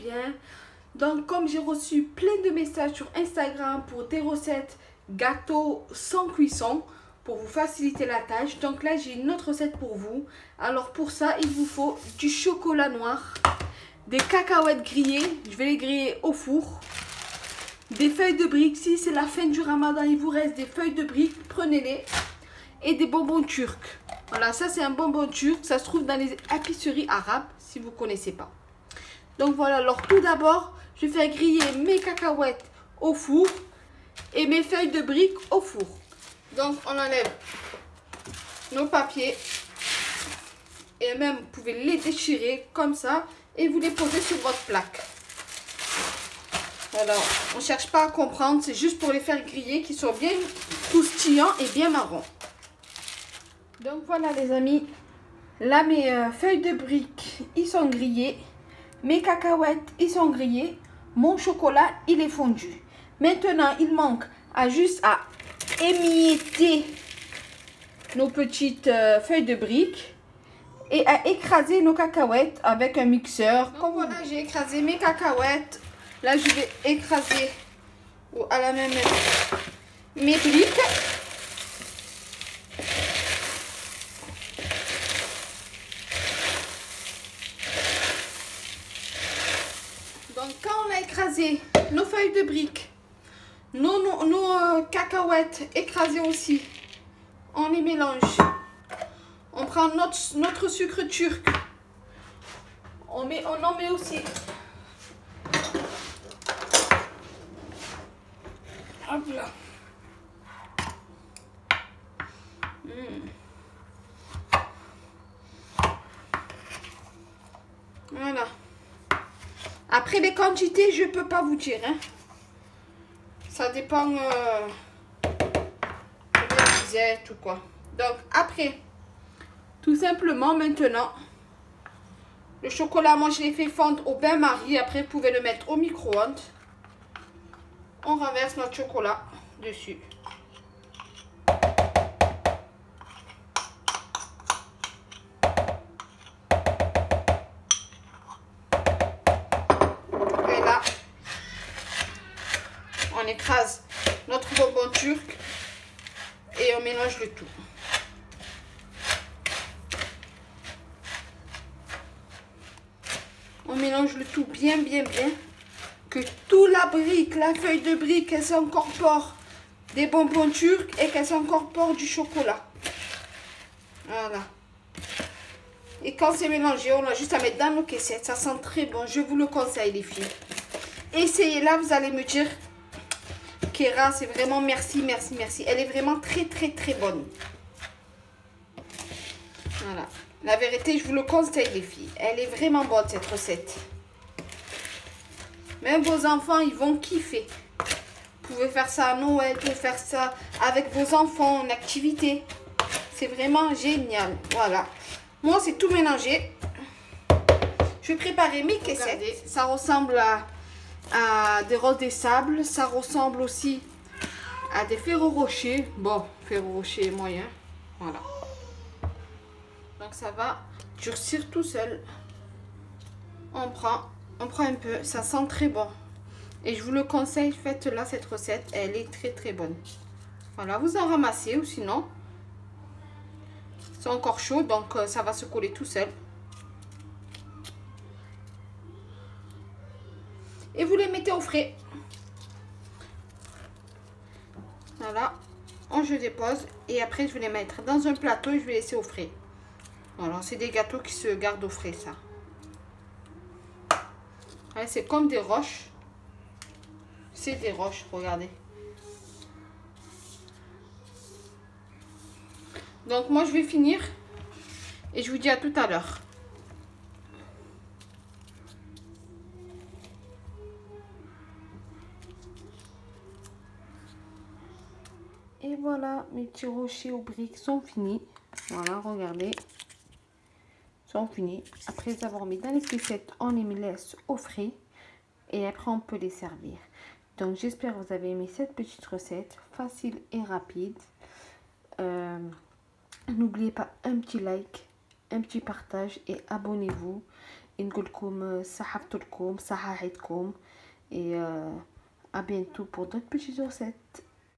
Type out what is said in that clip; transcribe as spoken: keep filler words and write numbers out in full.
bien. Donc comme j'ai reçu plein de messages sur Instagram pour des recettes gâteaux sans cuisson, pour vous faciliter la tâche, donc là j'ai une autre recette pour vous. Alors pour ça il vous faut du chocolat noir, des cacahuètes grillées, je vais les griller au four, des feuilles de briques. Si c'est la fin du ramadan, il vous reste des feuilles de briques, prenez-les, et des bonbons turcs. Voilà, ça c'est un bonbon turc, ça se trouve dans les épiceries arabes si vous ne connaissez pas. Donc voilà, alors tout d'abord je vais faire griller mes cacahuètes au four et mes feuilles de briques au four. Donc on enlève nos papiers et même vous pouvez les déchirer comme ça et vous les posez sur votre plaque. Voilà, on ne cherche pas à comprendre, c'est juste pour les faire griller, qu'ils soient bien croustillants et bien marrons. Donc voilà les amis, là mes euh, feuilles de briques ils sont grillées, mes cacahuètes ils sont grillés, mon chocolat il est fondu. Maintenant il manque à juste à émietter nos petites euh, feuilles de briques et à écraser nos cacahuètes avec un mixeur. Donc voilà, j'ai écrasé mes cacahuètes. Là je vais écraser à la même mes briques. Donc quand on a écrasé nos feuilles de briques, nos, nos, nos euh, cacahuètes écrasées aussi, on les mélange. On prend notre, notre sucre turc. On, met, on en met aussi. Hop là. Mmh. Voilà. Après les quantités, je ne peux pas vous dire. Hein. Ça dépend euh, de vous êtes ou quoi. Donc après, tout simplement maintenant, le chocolat, moi je l'ai fait fondre au bain-marie. Après, vous pouvez le mettre au micro-ondes. On renverse notre chocolat dessus. Et là, on écrase notre bonbon turc et on mélange le tout. On mélange le tout bien, bien, bien. Que tout la brique, la feuille de brique, elle s'incorpore des bonbons turcs et qu'elle s'incorpore du chocolat. Voilà. Et quand c'est mélangé, on a juste à mettre dans nos caissettes. Ça sent très bon. Je vous le conseille, les filles. Essayez-la, vous allez me dire, Kéra, c'est vraiment merci, merci, merci. Elle est vraiment très, très, très bonne. Voilà. La vérité, je vous le conseille, les filles. Elle est vraiment bonne, cette recette. Même vos enfants, ils vont kiffer. Vous pouvez faire ça à Noël, vous pouvez faire ça avec vos enfants en activité. C'est vraiment génial. Voilà. Moi, c'est tout mélangé. Je vais préparer mes caissettes. Regardez, ça ressemble à, à des roses des sables. Ça ressemble aussi à des Ferrero Rocher. Bon, Ferrero Rocher moyen. Voilà. Donc, ça va durcir tout seul. On prend... On prend un peu, ça sent très bon. Et je vous le conseille, faites-la cette recette, elle est très très bonne. Voilà, vous en ramassez ou sinon, c'est encore chaud, donc euh, ça va se coller tout seul. Et vous les mettez au frais. Voilà, je dépose et après je vais les mettre dans un plateau et je vais laisser au frais. Voilà, c'est des gâteaux qui se gardent au frais, ça. C'est comme des roches. C'est des roches, regardez. Donc moi je vais finir. Et je vous dis à tout à l'heure. Et voilà, mes petits rochers aux briques sont finis. Voilà, regardez. Sont finis. Après les avoir mis dans les caissettes, on les laisse au frais. Et après, on peut les servir. Donc, j'espère que vous avez aimé cette petite recette. Facile et rapide. Euh, N'oubliez pas un petit like, un petit partage et abonnez-vous. et نقول لكم صحفتكم صححتكم et euh, à bientôt pour d'autres petites recettes.